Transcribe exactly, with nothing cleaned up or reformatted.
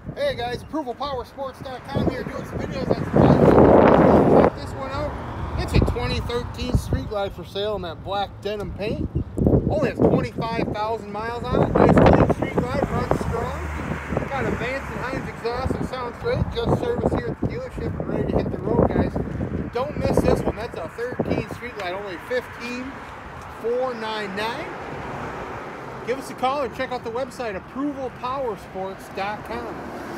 Hey guys, approval power sports dot com here doing some videos on some bikes. Check this one out. It's a twenty thirteen Street Glide for sale in that black denim paint. Only has twenty-five thousand miles on it. Nice clean Street Glide, runs strong. Got a Vance and Hines exhaust and sounds great. Just service here at the dealership and ready to hit the road, guys. Don't miss this one. That's a thirteen Street Glide, only fifteen four ninety-nine. Give us a call or check out the website approval power sports dot com.